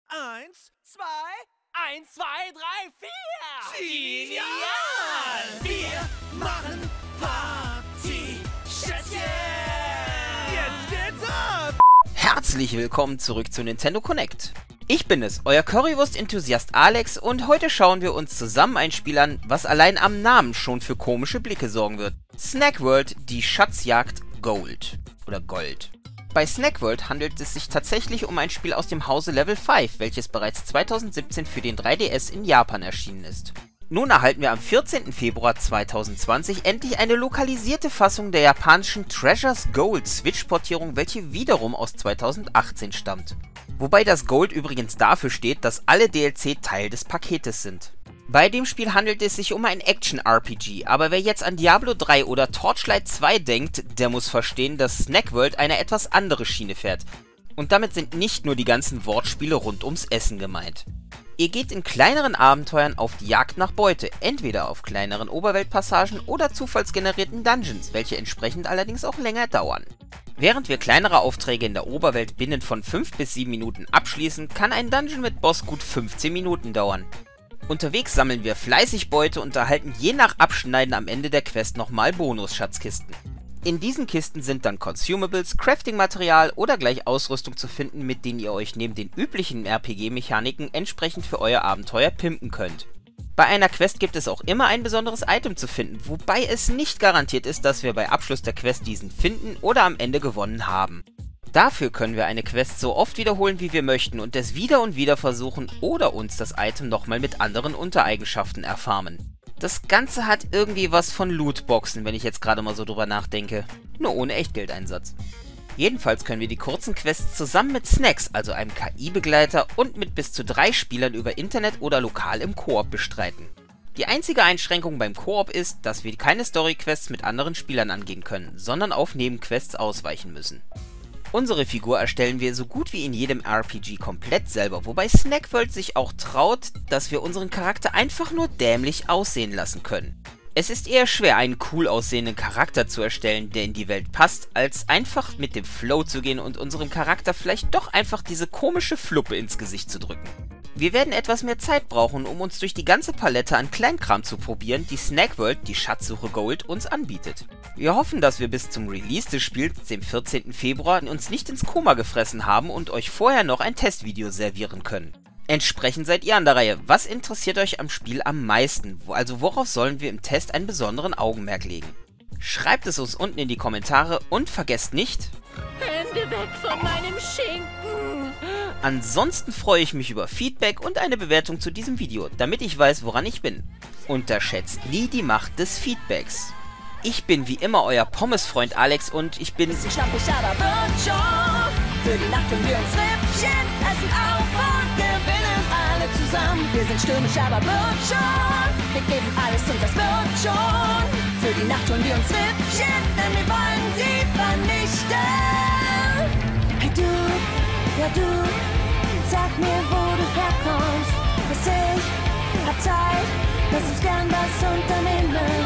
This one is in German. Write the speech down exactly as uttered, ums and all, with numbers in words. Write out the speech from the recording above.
Eins, zwei, eins, zwei, drei, vier! Genial! Wir machen Party, Schätzchen! Jetzt geht's ab! Herzlich willkommen zurück zu Nintendo Connect. Ich bin es, euer Currywurst-Enthusiast Alex, und heute schauen wir uns zusammen ein Spiel an, was allein am Namen schon für komische Blicke sorgen wird. Snack World, die Schatzjagd Gold. Oder Gold. Bei Snack World handelt es sich tatsächlich um ein Spiel aus dem Hause Level fünf, welches bereits zweitausendsiebzehn für den drei D S in Japan erschienen ist. Nun erhalten wir am vierzehnten Februar zweitausendzwanzig endlich eine lokalisierte Fassung der japanischen Treasures Gold Switch-Portierung, welche wiederum aus zweitausendachtzehn stammt. Wobei das Gold übrigens dafür steht, dass alle D L C Teil des Paketes sind. Bei dem Spiel handelt es sich um ein Action-R P G, aber wer jetzt an Diablo drei oder Torchlight zwei denkt, der muss verstehen, dass Snack World eine etwas andere Schiene fährt. Und damit sind nicht nur die ganzen Wortspiele rund ums Essen gemeint. Ihr geht in kleineren Abenteuern auf die Jagd nach Beute, entweder auf kleineren Oberweltpassagen oder zufallsgenerierten Dungeons, welche entsprechend allerdings auch länger dauern. Während wir kleinere Aufträge in der Oberwelt binnen von fünf bis sieben Minuten abschließen, kann ein Dungeon mit Boss gut fünfzehn Minuten dauern. Unterwegs sammeln wir fleißig Beute und erhalten je nach Abschneiden am Ende der Quest nochmal Bonus-Schatzkisten. In diesen Kisten sind dann Consumables, Crafting-Material oder gleich Ausrüstung zu finden, mit denen ihr euch neben den üblichen R P G-Mechaniken entsprechend für euer Abenteuer pimpen könnt. Bei einer Quest gibt es auch immer ein besonderes Item zu finden, wobei es nicht garantiert ist, dass wir bei Abschluss der Quest diesen finden oder am Ende gewonnen haben. Dafür können wir eine Quest so oft wiederholen, wie wir möchten, und es wieder und wieder versuchen oder uns das Item nochmal mit anderen Untereigenschaften erfarmen. Das Ganze hat irgendwie was von Lootboxen, wenn ich jetzt gerade mal so drüber nachdenke. Nur ohne Echtgeldeinsatz. Jedenfalls können wir die kurzen Quests zusammen mit Snacks, also einem K I-Begleiter, und mit bis zu drei Spielern über Internet oder lokal im Koop bestreiten. Die einzige Einschränkung beim Koop ist, dass wir keine Story-Quests mit anderen Spielern angehen können, sondern auf Nebenquests ausweichen müssen. Unsere Figur erstellen wir so gut wie in jedem R P G komplett selber, wobei Snack World sich auch traut, dass wir unseren Charakter einfach nur dämlich aussehen lassen können. Es ist eher schwer, einen cool aussehenden Charakter zu erstellen, der in die Welt passt, als einfach mit dem Flow zu gehen und unserem Charakter vielleicht doch einfach diese komische Fluppe ins Gesicht zu drücken. Wir werden etwas mehr Zeit brauchen, um uns durch die ganze Palette an Kleinkram zu probieren, die Snack World, die Schatzsuche Gold, uns anbietet. Wir hoffen, dass wir bis zum Release des Spiels, dem vierzehnten Februar, uns nicht ins Koma gefressen haben und euch vorher noch ein Testvideo servieren können. Entsprechend seid ihr an der Reihe. Was interessiert euch am Spiel am meisten? Also worauf sollen wir im Test einen besonderen Augenmerk legen? Schreibt es uns unten in die Kommentare und vergesst nicht... Hände weg von meinem Schinken! Ansonsten freue ich mich über Feedback und eine Bewertung zu diesem Video, damit ich weiß, woran ich bin. Unterschätzt nie die Macht des Feedbacks. Ich bin wie immer euer Pommesfreund Alex und ich bin... Bisschen schlampig, aber wird schon. Für die Nacht können wir uns Rippchen essen auf und gewinnen alle zusammen. Wir sind stürmisch, aber wird schon. Wir geben alles und das wird schon. Für die Nacht holen wir uns Rippchen, denn wir wollen sie vernichten. Hey du, ja du, sag mir, wo du herkommst. Bis ich hab Zeit, lass uns gern was unternehmen.